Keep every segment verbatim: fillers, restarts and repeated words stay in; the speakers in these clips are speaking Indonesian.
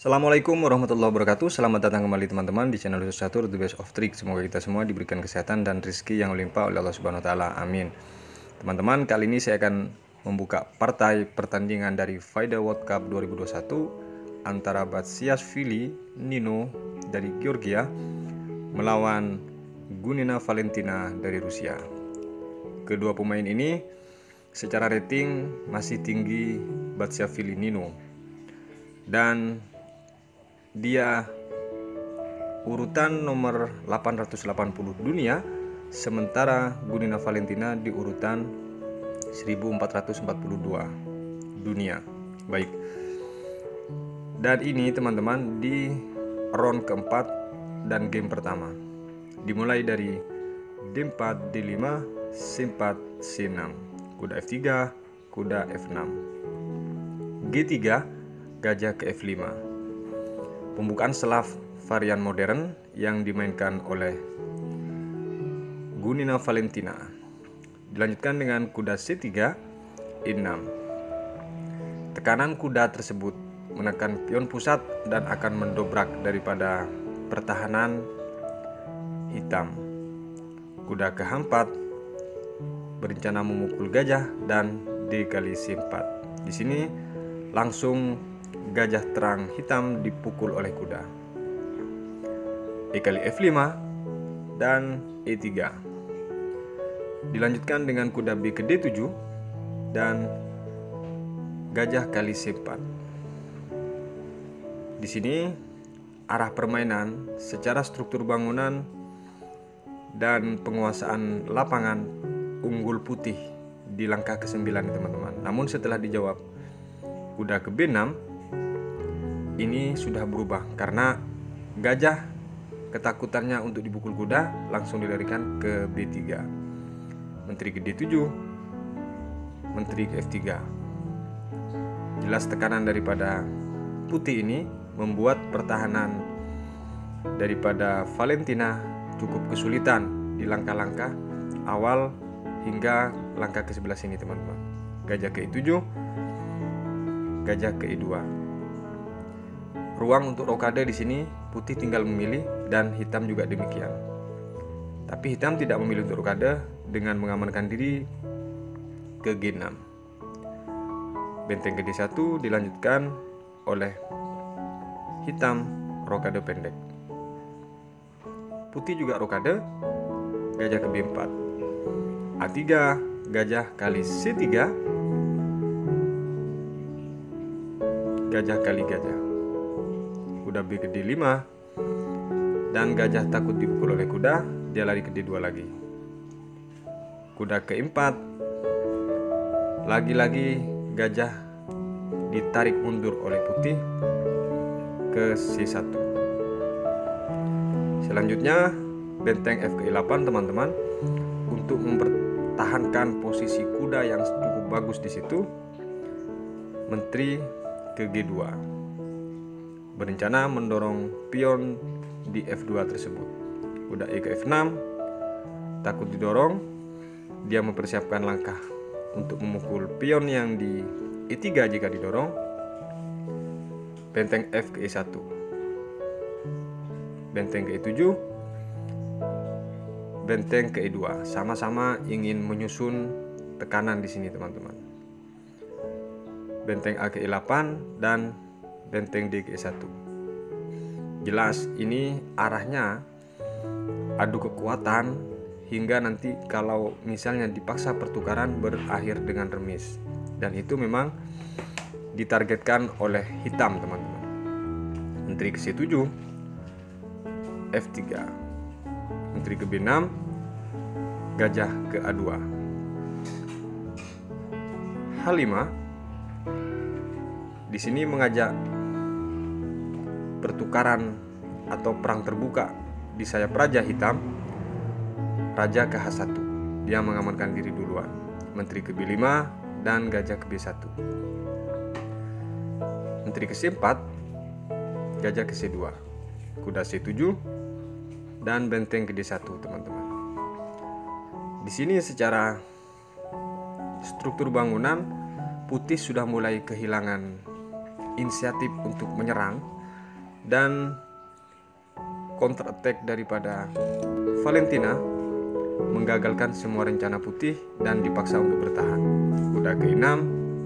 Assalamualaikum warahmatullahi wabarakatuh. Selamat datang kembali teman-teman di channel Yusuf Catur, The Best of Trick. Semoga kita semua diberikan kesehatan dan rezeki yang melimpah oleh Allah Subhanahu wa taala. Amin. Teman-teman, kali ini saya akan membuka partai pertandingan dari FIDE World Cup dua ribu dua puluh satu antara Batsiashvili Nino dari Georgia melawan Gunina Valentina dari Rusia. Kedua pemain ini secara rating masih tinggi Batsiashvili Nino, dan dia urutan nomor delapan ratus delapan puluh dunia, sementara Gunina Valentina di urutan seribu empat ratus empat puluh dua dunia. Baik. Dan ini teman-teman di round keempat dan game pertama. Dimulai dari D empat, D lima, C empat, C enam, kuda F tiga, kuda F enam, G tiga, gajah ke F lima. Pembukaan Slav varian modern yang dimainkan oleh Gunina Valentina. Dilanjutkan dengan kuda C tiga, I enam. Tekanan kuda tersebut menekan pion pusat dan akan mendobrak daripada pertahanan hitam. Kuda ke H empat berencana memukul gajah dan D kali C empat. Di sini langsung gajah terang hitam dipukul oleh kuda. E kali F lima dan E tiga. Dilanjutkan dengan kuda B ke D tujuh dan gajah kali C empat. Di sini arah permainan secara struktur bangunan dan penguasaan lapangan unggul putih di langkah kesembilan teman-teman. Namun setelah dijawab kuda ke B enam, ini sudah berubah karena gajah ketakutannya untuk dipukul kuda langsung dilarikan ke B tiga. Menteri ke D tujuh, menteri ke F tiga. Jelas tekanan daripada putih ini membuat pertahanan daripada Valentina cukup kesulitan di langkah-langkah awal hingga langkah ke sebelah sini teman-teman. Gajah ke E tujuh, gajah ke E dua. Ruang untuk rokade di sini putih tinggal memilih dan hitam juga demikian. Tapi hitam tidak memilih untuk rokade dengan mengamankan diri ke G enam. Benteng ke D satu dilanjutkan oleh hitam rokade pendek. Putih juga rokade, gajah ke B empat. A tiga, gajah kali C tiga, gajah kali gajah. Kuda B ke D lima dan gajah takut dipukul oleh kuda, dia lari ke D dua lagi. Kuda ke empat, lagi-lagi gajah ditarik mundur oleh putih ke C satu. Selanjutnya benteng F ke delapan teman-teman, untuk mempertahankan posisi kuda yang cukup bagus di situ. Menteri ke G dua, berencana mendorong pion di F dua tersebut. Kuda E ke F enam, takut didorong, dia mempersiapkan langkah untuk memukul pion yang di E tiga jika didorong. Benteng F ke E satu, benteng ke E tujuh, benteng ke E dua, sama-sama ingin menyusun tekanan di sini teman-teman. Benteng A ke E delapan dan benteng D ke E satu. Jelas ini arahnya adu kekuatan hingga nanti kalau misalnya dipaksa pertukaran berakhir dengan remis. Dan itu memang ditargetkan oleh hitam teman-teman. Menteri ke C tujuh, F tiga. Menteri ke B enam, gajah ke A dua. H lima di sini mengajak pertukaran atau perang terbuka di sayap raja hitam. Raja ke H satu, dia mengamankan diri duluan. Menteri ke B lima dan gajah ke B satu. Menteri ke C empat, gajah ke C dua, kuda C tujuh dan benteng ke D satu teman-teman. Di sini secara struktur bangunan putih sudah mulai kehilangan inisiatif untuk menyerang dan counter attack daripada Valentina menggagalkan semua rencana putih dan dipaksa untuk bertahan. Kuda ke enam,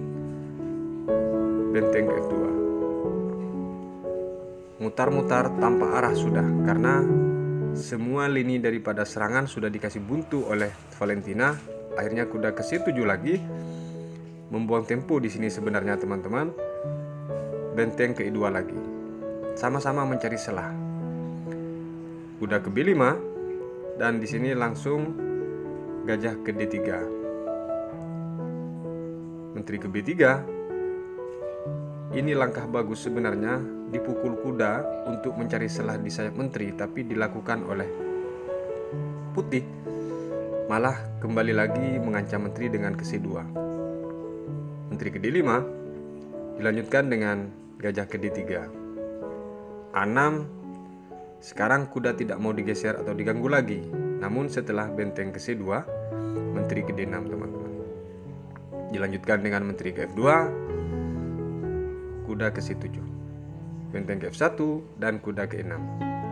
benteng ke F dua. Mutar-mutar tanpa arah sudah, karena semua lini daripada serangan sudah dikasih buntu oleh Valentina. Akhirnya kuda ke C tujuh lagi, membuang tempo di sini sebenarnya teman-teman. Benteng ke E dua lagi, sama-sama mencari celah. Kuda ke B lima, dan di sini langsung gajah ke D tiga. Menteri ke B tiga. Ini langkah bagus sebenarnya, dipukul kuda untuk mencari celah di sayap menteri, tapi dilakukan oleh putih. Malah kembali lagi mengancam menteri dengan ke C dua. Menteri ke D lima, dilanjutkan dengan gajah ke D tiga. A enam. Sekarang kuda tidak mau digeser atau diganggu lagi. Namun setelah benteng ke C dua, menteri ke D enam teman-teman. Dilanjutkan dengan menteri ke F dua, kuda ke C tujuh, benteng ke F satu, dan kuda ke E enam.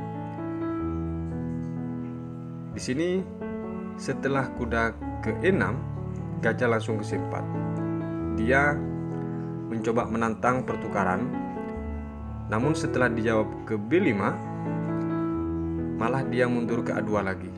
Di sini setelah kuda ke E enam, gajah langsung ke C empat. Dia mencoba menantang pertukaran. Namun setelah dijawab ke B lima, malah dia mundur ke A dua lagi.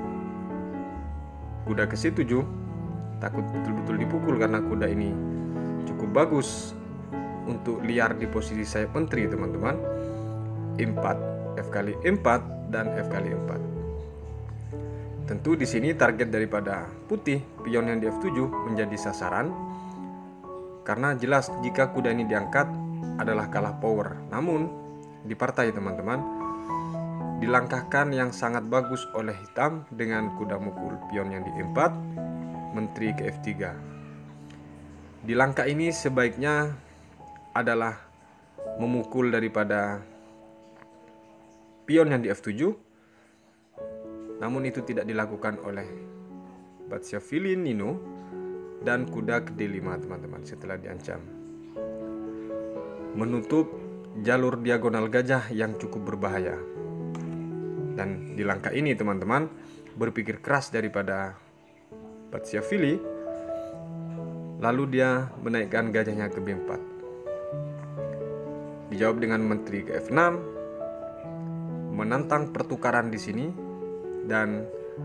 Kuda ke C tujuh, takut betul-betul dipukul karena kuda ini cukup bagus untuk liar di posisi sayap menteri teman-teman. E empat, F kali E empat, dan F kali E empat. Tentu di sini target daripada putih, pion yang di F tujuh menjadi sasaran, karena jelas jika kuda ini diangkat adalah kalah power. Namun di partai teman-teman, dilangkahkan yang sangat bagus oleh hitam dengan kuda mukul pion yang di E empat, menteri ke F tiga. Di langkah ini sebaiknya adalah memukul daripada pion yang di F tujuh. Namun itu tidak dilakukan oleh Batsiavyili Nino dan kuda ke D lima teman-teman setelah diancam. Menutup jalur diagonal gajah yang cukup berbahaya. Dan di langkah ini teman-teman, berpikir keras daripada Batsiavyili, lalu dia menaikkan gajahnya ke B empat. Dijawab dengan menteri ke F enam, menantang pertukaran di sini, dan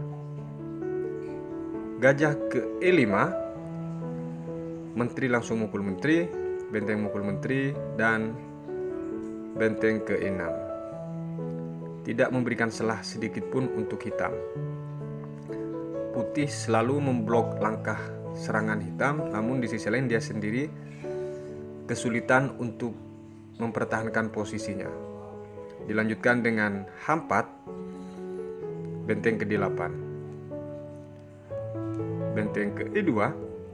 gajah ke E lima, menteri langsung mukul menteri, benteng mukul menteri, dan benteng ke E enam. Tidak memberikan celah sedikit pun untuk hitam. Putih selalu memblok langkah serangan hitam, namun di sisi lain dia sendiri kesulitan untuk mempertahankan posisinya. Dilanjutkan dengan H empat, benteng ke D delapan, benteng ke E dua.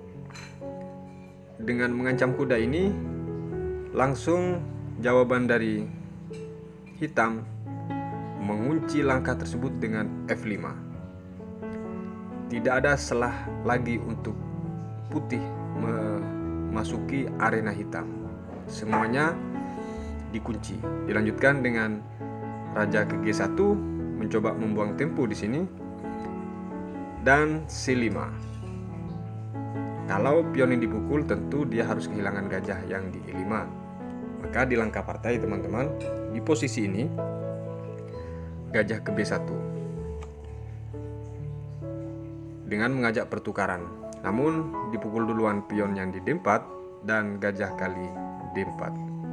Dengan mengancam kuda ini, langsung jawaban dari hitam mengunci langkah tersebut dengan F lima. Tidak ada celah lagi untuk putih memasuki arena hitam. Semuanya dikunci. Dilanjutkan dengan raja ke G satu, mencoba membuang tempo di sini, dan C lima. Kalau pion yang dipukul, tentu dia harus kehilangan gajah yang di E lima. Maka di langkah partai teman-teman, di posisi ini gajah ke B satu dengan mengajak pertukaran. Namun dipukul duluan pion yang di D empat dan gajah kali D empat.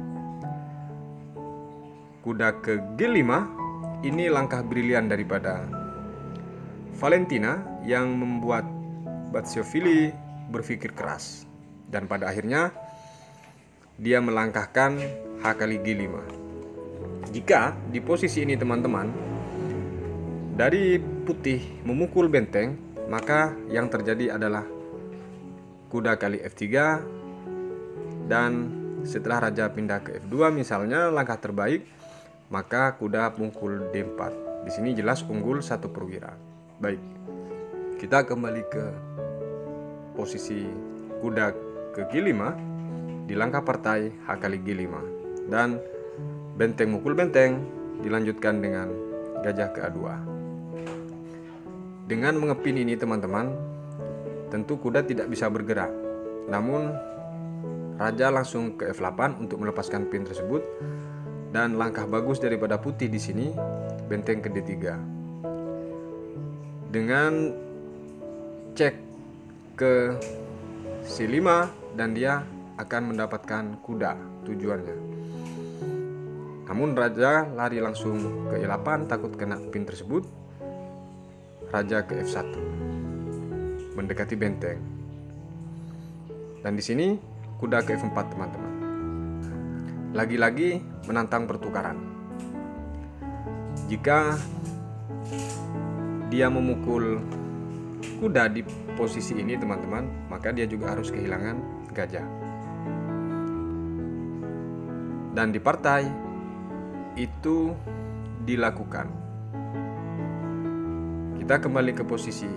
Kuda ke G lima, ini langkah brilian daripada Valentina yang membuat Batsiavyili berpikir keras, dan pada akhirnya dia melangkahkan H kali G lima. Jika di posisi ini teman-teman, dari putih memukul benteng, maka yang terjadi adalah kuda kali F tiga, dan setelah raja pindah ke F dua misalnya langkah terbaik, maka kuda mukul D empat. Di sini jelas unggul satu perwira. Baik, kita kembali ke posisi kuda ke G lima di langkah partai H kali G lima, dan benteng mukul benteng, dilanjutkan dengan gajah ke A dua. Dengan mengepin ini teman-teman, tentu kuda tidak bisa bergerak. Namun raja langsung ke F delapan untuk melepaskan pin tersebut, dan langkah bagus daripada putih di sini benteng ke D tiga. Dengan cek ke C lima dan dia akan mendapatkan kuda tujuannya. Namun raja lari langsung ke E delapan takut kena pin tersebut. Raja ke F satu mendekati benteng. Dan di sini kuda ke F empat teman-teman. Lagi-lagi menantang pertukaran. Jika dia memukul kuda di posisi ini teman-teman, maka dia juga harus kehilangan gajah. Dan di partai itu dilakukan. Kita kembali ke posisi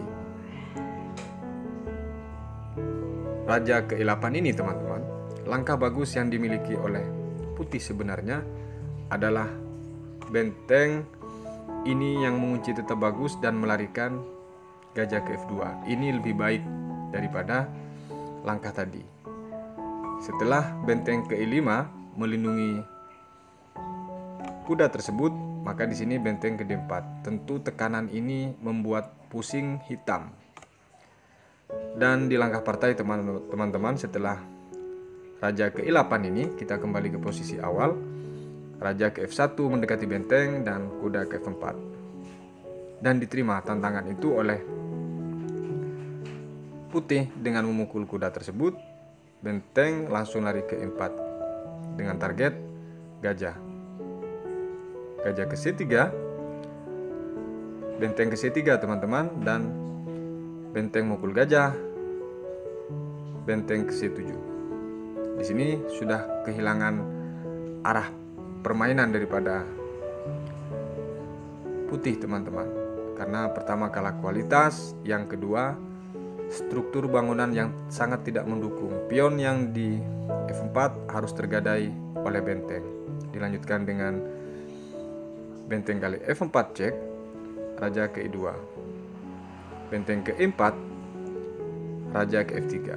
raja ke E delapan ini teman-teman. Langkah bagus yang dimiliki oleh putih sebenarnya adalah benteng ini yang mengunci tetap bagus dan melarikan gajah ke F dua. Ini lebih baik daripada langkah tadi. Setelah benteng ke E lima melindungi kuda tersebut, maka di sini benteng ke D empat. Tentu tekanan ini membuat pusing hitam. Dan di langkah partai teman-teman, setelah raja ke E delapan ini, kita kembali ke posisi awal. Raja ke F satu mendekati benteng dan kuda ke F empat. Dan diterima tantangan itu oleh putih dengan memukul kuda tersebut. Benteng langsung lari ke E empat dengan target gajah. Gajah ke C tiga, benteng ke C tiga teman-teman, dan benteng mukul gajah, benteng ke C tujuh. Di sini sudah kehilangan arah permainan daripada putih teman-teman, karena pertama kalah kualitas, yang kedua struktur bangunan yang sangat tidak mendukung. Pion yang di F empat harus tergadai oleh benteng. Dilanjutkan dengan benteng kali F empat cek, raja ke E dua. Benteng ke E empat, raja ke F tiga.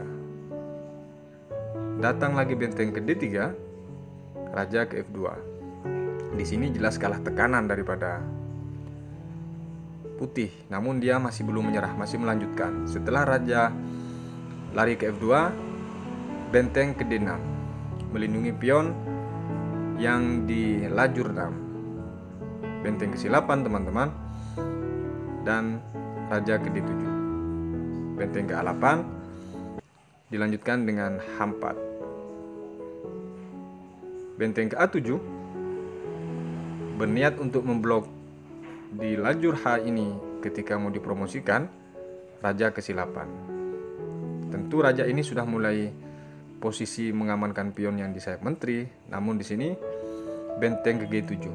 Datang lagi benteng ke D tiga, raja ke F dua. Di sini jelas kalah tekanan daripada putih, namun dia masih belum menyerah, masih melanjutkan. Setelah raja lari ke F dua, benteng ke D enam, melindungi pion yang di lajur enam. Benteng ke C delapan teman-teman, dan raja ke D tujuh. Benteng ke A delapan dilanjutkan dengan H empat. Benteng ke A tujuh berniat untuk memblok di lajur H ini ketika mau dipromosikan. Raja ke C delapan. Tentu raja ini sudah mulai posisi mengamankan pion yang di sayap menteri, namun di sini benteng ke G tujuh.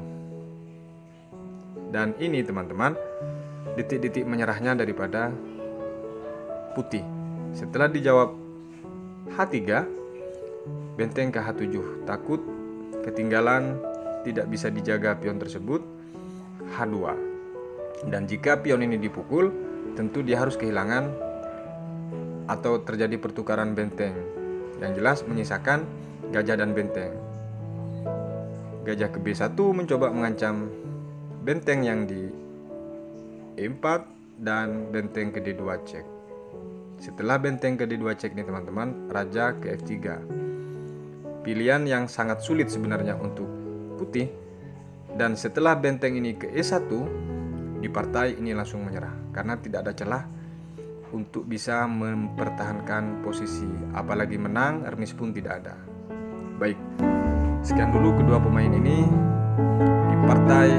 Dan ini teman-teman, detik-detik menyerahnya daripada putih. Setelah dijawab H tiga, benteng ke H tujuh. Takut ketinggalan, tidak bisa dijaga pion tersebut, H dua. Dan jika pion ini dipukul, tentu dia harus kehilangan atau terjadi pertukaran benteng. Yang jelas menyisakan gajah dan benteng. Gajah ke B satu mencoba mengancam benteng yang di E empat dan benteng ke D dua cek. Setelah benteng ke D dua cek nih teman-teman, raja ke F tiga. Pilihan yang sangat sulit sebenarnya untuk putih. Dan setelah benteng ini ke E satu, di partai ini langsung menyerah karena tidak ada celah untuk bisa mempertahankan posisi, apalagi menang, remis pun tidak ada. Baik, sekian dulu kedua pemain ini di partai.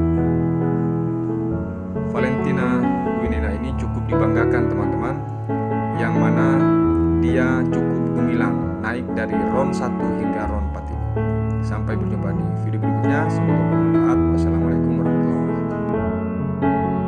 Valentina Winena ini cukup dibanggakan teman-teman, yang mana dia cukup gemilang naik dari round satu hingga round empat ini. Sampai berjumpa di video berikutnya, semoga bermanfaat. Wassalamualaikum warahmatullahi wabarakatuh.